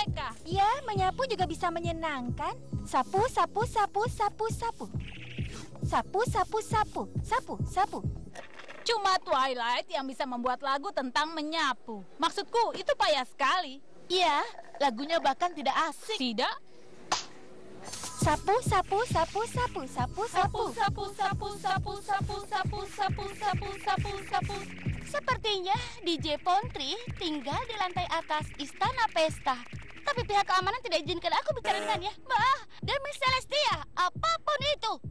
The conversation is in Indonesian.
mereka. Ya, menyapu juga bisa menyenangkan. Sapu, sapu, sapu, sapu, sapu. Sapu, sapu, sapu, sapu, sapu. Cuma Twilight yang bisa membuat lagu tentang menyapu. Maksudku, itu payah sekali. Iya, lagunya bahkan tidak asik. Tidak? Sapu, sapu, sapu, sapu, sapu, sapu. Sapu, sapu, sapu, sapu, sapu, sapu, sapu, sapu, sapu. Sepertinya DJ Pontri tinggal di lantai atas Istana Pesta. Tapi pihak keamanan tidak izinkan aku bicara dengannya. Bah, demi Celestia, apapun itu,